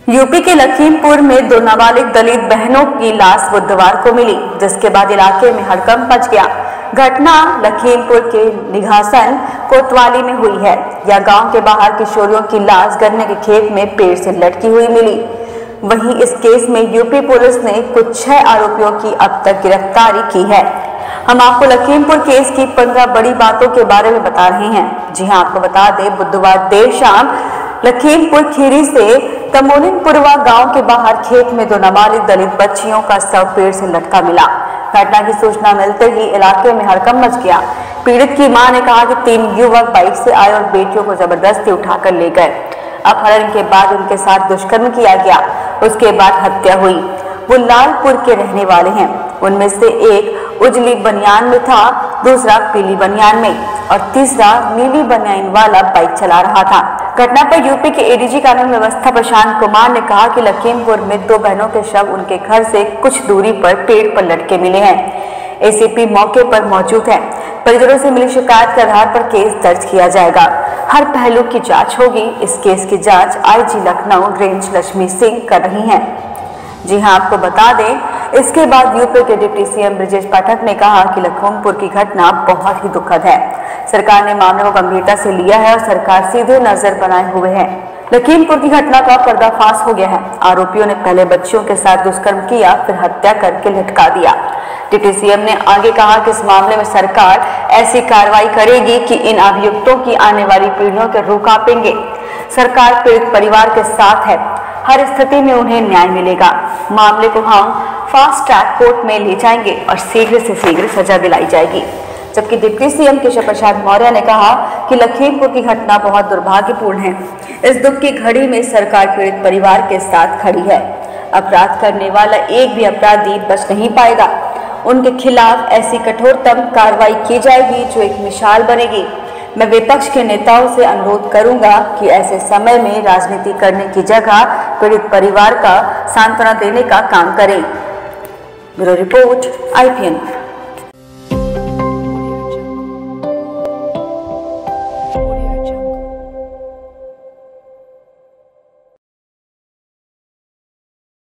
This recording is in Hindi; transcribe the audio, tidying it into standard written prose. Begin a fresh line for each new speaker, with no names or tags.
यूपी के लखीमपुर में दो नाबालिग दलित बहनों की लाश बुधवार को मिली, जिसके बाद इलाके में हड़कंप मच गया। घटना लखीमपुर के निघासन कोतवाली में हुई है। यह गांव के बाहर किशोरियों की लाश गन्ने के खेत में पेड़ से लटकी हुई मिली। वहीं इस केस में यूपी पुलिस ने कुछ 6 आरोपियों की अब तक गिरफ्तारी की है। हम आपको लखीमपुर केस की 15 बड़ी बातों के बारे में बता रहे हैं। जी हां, आपको बता दें, बुधवार देर शाम लखीमपुर खीरी से तमोलिनपुरवा गांव के बाहर खेत में दो नाबालिग दलित बच्चियों का शव पेड़ से लटका मिला। घटना की सूचना मिलते ही इलाके में हड़कंप मच गया। पीड़ित की मां ने कहा कि 3 युवक बाइक से आए और बेटियों को जबरदस्ती उठाकर ले गए। अपहरण के बाद उनके साथ दुष्कर्म किया गया, उसके बाद हत्या हुई। वो लालपुर के रहने वाले हैं। उनमें से एक उजली बनियान में था, दूसरा पीली बनियान में और तीसरा नीली बनियान वाला बाइक चला रहा था। घटना पर यूपी के एडीजी कानून व्यवस्था प्रशांत कुमार ने कहा कि लखीमपुर में 2 बहनों के शव उनके घर से कुछ दूरी पर पेड़ पर लटके मिले हैं। एसीपी मौके पर मौजूद है। परिजनों से मिली शिकायत के आधार पर केस दर्ज किया जाएगा। हर पहलू की जांच होगी। इस केस की जांच आईजी लखनऊ रेंज लक्ष्मी सिंह कर रही हैं। जी हां, आपको बता दें, इसके बाद यूपी के डिप्टी सीएम ब्रजेश पाठक ने कहा कि लखीमपुर की घटना बहुत ही दुखद है। सरकार ने मामले को गंभीरता से लिया है और सरकार सीधे नजर बनाए हुए है। लखीमपुर की घटना का पर्दाफाश हो गया है। आरोपियों ने पहले बच्चियों के साथ दुष्कर्म किया, फिर हत्या करके लटका दिया। डिप्टी सीएम ने आगे कहा कि इस मामले में सरकार ऐसी कार्रवाई करेगी कि इन अभियुक्तों की आने वाली पीढ़ियों के रूह कांपेंगे। सरकार पीड़ित परिवार के साथ है। हर स्थिति में उन्हें न्याय मिलेगा। मामले को हम फास्ट ट्रैक कोर्ट में ले जाएंगे और शीघ्र से शीघ्र सजा दिलाई जाएगी। जबकि डिप्टी सीएम केशव प्रसाद मौर्य ने कहा कि लखीमपुर की घटना बहुत दुर्भाग्यपूर्ण है। इस दुख की घड़ी में सरकार पीड़ित परिवार के साथ खड़ी है। अपराध करने वाला एक भी अपराधी बच नहीं पाएगा। उनके खिलाफ ऐसी कठोरतम कार्रवाई की जाएगी जो एक मिसाल बनेगी। मैं विपक्ष के नेताओं से अनुरोध करूंगा कि ऐसे समय में राजनीति करने की जगह पीड़ित परिवार का सांत्वना देने का काम करें। Bureau report, IPN।